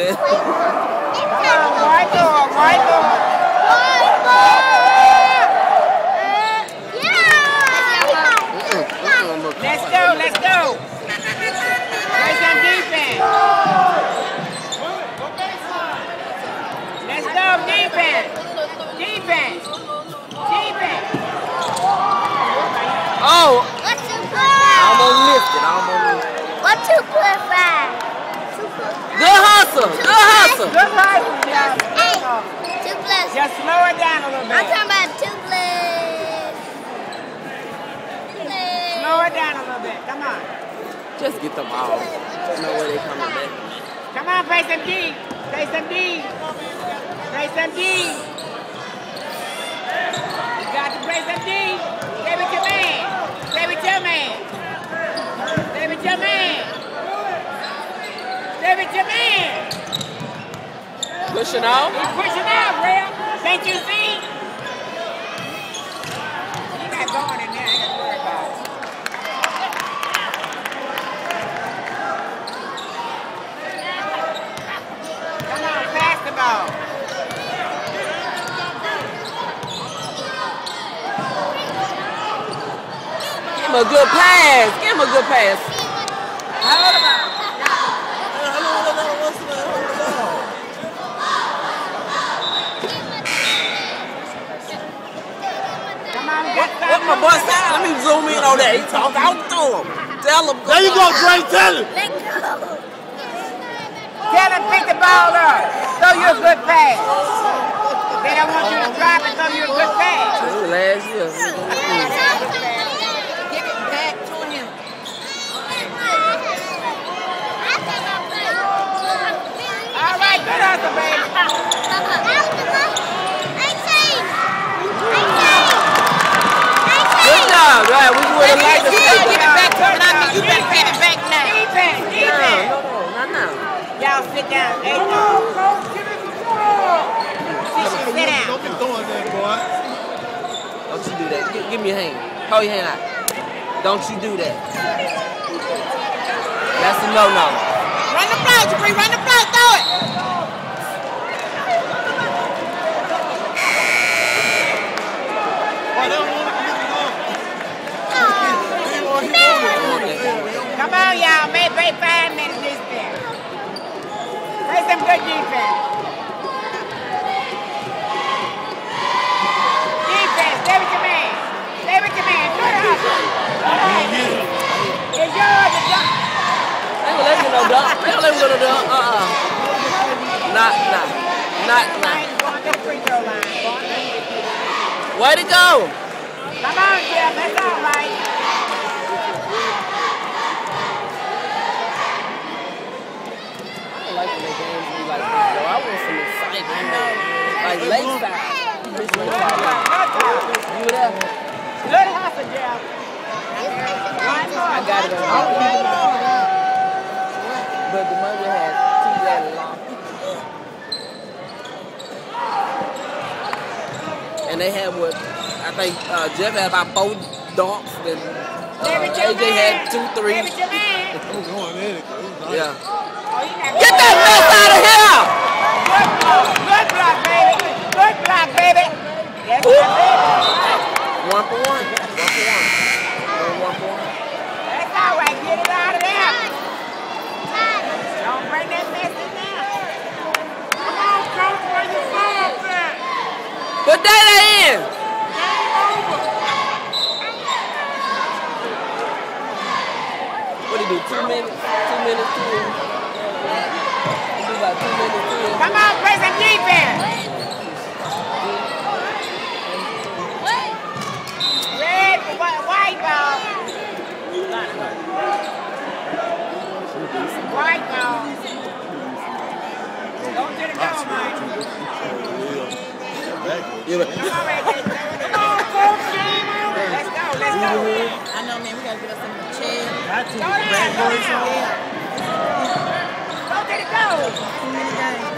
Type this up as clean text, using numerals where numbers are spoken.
man. White ball. Let's go. Play some defense. Let's go, defense. Oh! What's your play? I almost missed it. What's your play five? Good hustle. Yeah. Hey, 2 plus. Just slow it down a little bit. I'm talking about 2 plus. Slow it down a little bit. Come on. Just get the ball. You know where they coming back. Come on, play some D. You got to play some D. Stay with your man. Pushing out. He's pushing out, Real. Can't you see? He's not going in there. I ain't got to worry about it. Come on, pass the ball. Give him a good pass. Hold him out. What my boy said? Let me zoom in on that. He talk out to him. Tell him. There you go, Dre. Tell him. Let go. Tell him pick the ball up. Throw you a good pass. They don't want you to drop and throw you a good pass. This is last year. Give it back to him. All right, good hustle, baby. Good job, right? We would have liked to see Give it back to him. You better give it back now. Defense. No. Y'all sit down. Hey, no. Sit down. Don't be doing that, boy. Don't you do that. Give me your hand. Hold your hand out. Don't you do that. That's a no-no. Run the play, Jabri. Run the play. Throw it. Come on, y'all. Maybe 5 minutes this there. Play some good defense. Stay with your man. Good hustle. It's yours. They don't let me go dunk. Not. Way to go. Come on, Jeff. That's all right. I don't like when the games be like this, though. I want some excitement. Like lakeside. You there? Good hustle, Jeff. I got it on. But the Demondre has 2 letters long. And they had what? I think Jeff had about 4 dunks, and AJ had 2 threes. Yeah. Get that mess out of here! Good block, baby. Yes, baby. 1 for 1. That's all right. Get it out of there. Don't bring that mess in there. Come on, coach. Where you from? Put that in! What do you do? 2 minutes? 2 minutes to him? You do about 2 minutes to him? Come on, play some defense. Red, white ball. White ball. Go to the door, Mike. Yeah, but Come on, Red. Come on, coach. Let's go. I know, man. We gotta get us some chairs. Go down. Go to the door.